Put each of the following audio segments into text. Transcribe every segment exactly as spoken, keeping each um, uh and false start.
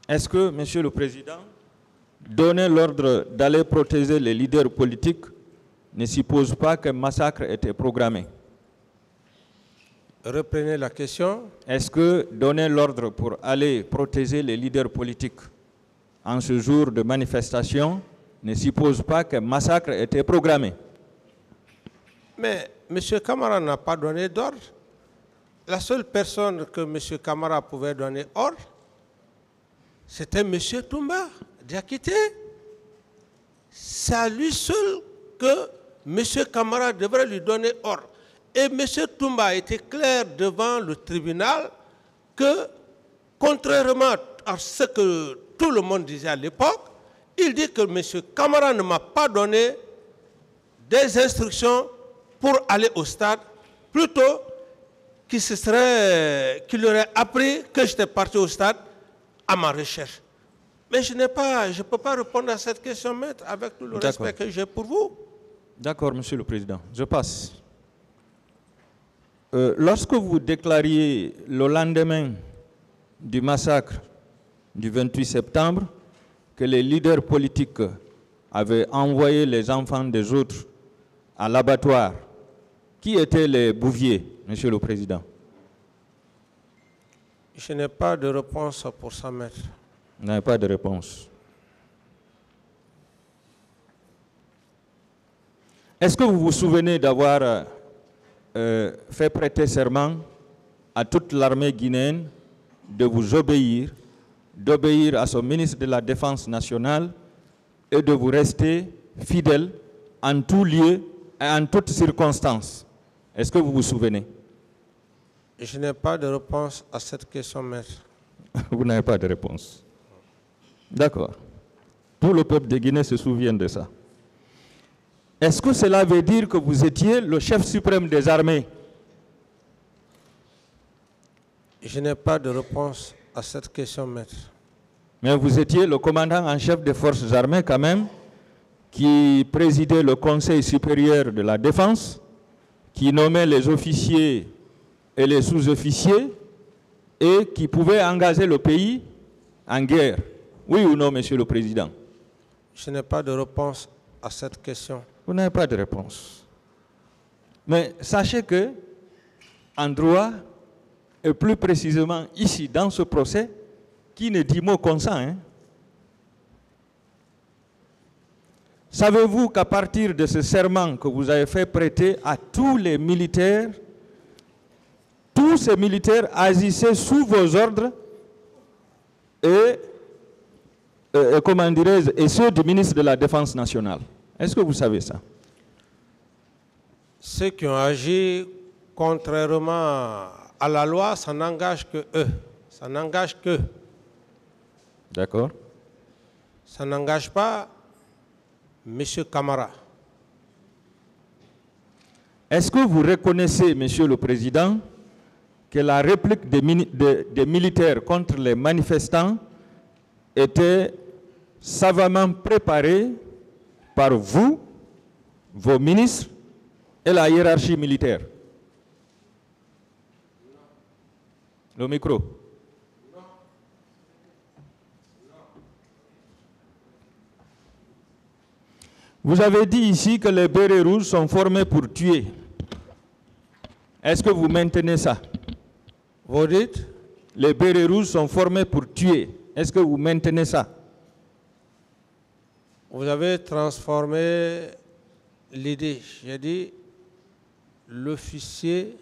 Est-ce que, Monsieur le Président, donner l'ordre d'aller protéger les leaders politiques ne suppose pas qu'un massacre était programmé? Reprenez la question. Est-ce que donner l'ordre pour aller protéger les leaders politiques en ce jour de manifestation ne suppose pas qu'un massacre était programmé? Mais M. Camara n'a pas donné d'ordre. La seule personne que M. Camara pouvait donner ordre, c'était M. Toumba Diakité. C'est à lui seul que M. Camara devrait lui donner ordre. Et M. Toumba a été clair devant le tribunal que, contrairement à ce que tout le monde disait à l'époque, il dit que M. Camara ne m'a pas donné des instructions pour aller au stade, plutôt qu'il se serait, qu'il aurait appris que j'étais parti au stade à ma recherche. Mais je n'ai pas, je ne peux pas répondre à cette question, maître, avec tout le respect que j'ai pour vous. D'accord, Monsieur le Président. Je passe. Euh, lorsque vous déclariez le lendemain du massacre du vingt-huit septembre que les leaders politiques avaient envoyé les enfants des autres à l'abattoir, qui étaient les bouviers, Monsieur le Président? Je n'ai pas de réponse pour ça, maître. Vous n'avez pas de réponse. Est-ce que vous vous souvenez d'avoir euh, fait prêter serment à toute l'armée guinéenne de vous obéir, d'obéir à son ministre de la Défense nationale et de vous rester fidèle en tout lieu et en toutes circonstances? Est-ce que vous vous souvenez? Je n'ai pas de réponse à cette question, maître. Vous n'avez pas de réponse. D'accord. Tout le peuple de Guinée se souvient de ça. Est-ce que cela veut dire que vous étiez le chef suprême des armées? Je n'ai pas de réponse à cette question, maître. Mais vous étiez le commandant en chef des forces armées quand même, qui présidait le Conseil supérieur de la défense, qui nommait les officiers et les sous-officiers et qui pouvait engager le pays en guerre. Oui ou non, Monsieur le Président? Je n'ai pas de réponse à cette question. Vous n'avez pas de réponse. Mais sachez que, en droit, et plus précisément ici, dans ce procès, qui ne dit mot consent, hein? Savez-vous qu'à partir de ce serment que vous avez fait prêter à tous les militaires, tous ces militaires agissaient sous vos ordres et, et, et comment dirais-je, et ceux du ministre de la Défense nationale? Est-ce que vous savez ça? Ceux qui ont agi contrairement à la loi, ça n'engage que eux. Ça n'engage que. D'accord. Ça n'engage pas M. Camara. Est-ce que vous reconnaissez, Monsieur le Président, que la réplique des, des, des militaires contre les manifestants était savamment préparée par vous, vos ministres et la hiérarchie militaire? Le micro. Vous avez dit ici que les bérets rouges sont formés pour tuer. Est-ce que vous maintenez ça? Vous dites? Les bérets rouges sont formés pour tuer. Est-ce que vous maintenez ça? Vous avez transformé l'idée. J'ai dit, l'officier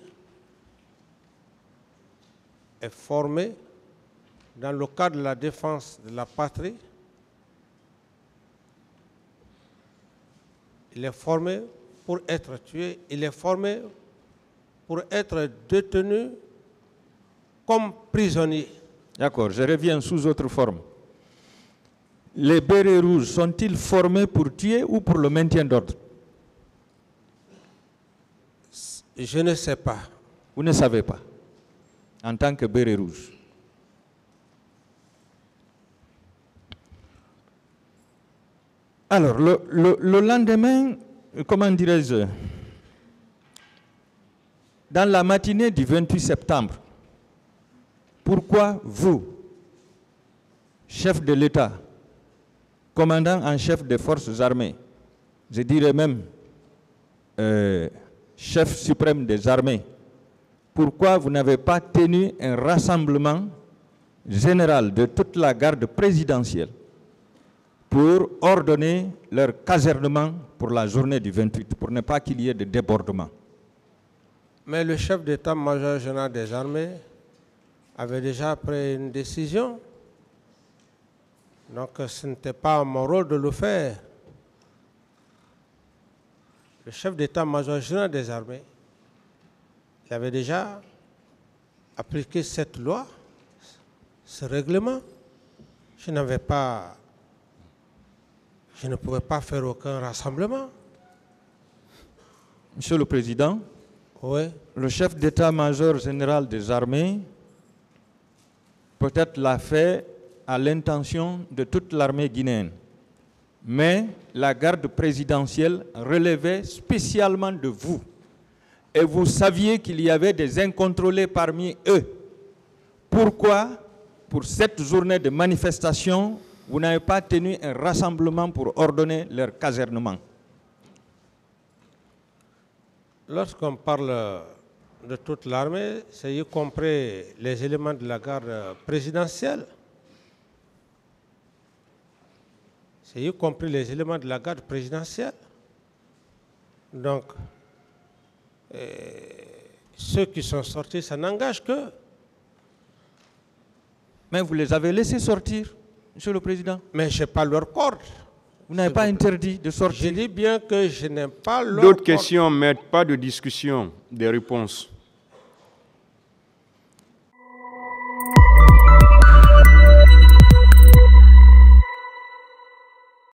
est formé dans le cadre de la défense de la patrie. Il est formé pour être tué. Il est formé pour être détenu comme prisonnier. D'accord, je reviens sous autre forme. Les bérets rouges sont-ils formés pour tuer ou pour le maintien d'ordre? Je ne sais pas. Vous ne savez pas, en tant que béret rouge. Alors, le, le, le lendemain, comment dirais-je, dans la matinée du vingt-huit septembre, pourquoi vous, chef de l'État, commandant en chef des forces armées, je dirais même euh, chef suprême des armées, pourquoi vous n'avez pas tenu un rassemblement général de toute la garde présidentielle pour ordonner leur casernement pour la journée du vingt-huit, pour ne pas qu'il y ait de débordement? Mais le chef d'état-major général des armées avait déjà pris une décision. Donc ce n'était pas mon rôle de le faire. Le chef d'état-major général des armées, il avait déjà appliqué cette loi, ce règlement. Je n'avais pas, je ne pouvais pas faire aucun rassemblement. Monsieur le Président, oui. Le chef d'état-major général des armées peut-être l'a fait à l'intention de toute l'armée guinéenne. Mais la garde présidentielle relevait spécialement de vous. Et vous saviez qu'il y avait des incontrôlés parmi eux. Pourquoi, pour cette journée de manifestation, vous n'avez pas tenu un rassemblement pour ordonner leur casernement? Lorsqu'on parle de toute l'armée, c'est y compris les éléments de la garde présidentielle. C'est y compris les éléments de la garde présidentielle. Donc, euh, ceux qui sont sortis, ça n'engage que. Mais vous les avez laissés sortir, Monsieur le Président. Mais je n'ai pas leur corde. Vous n'avez pas interdit de sortir. Je dis bien que je n'ai pas leur D'autres corde. questions, mais pas de discussion, des réponses.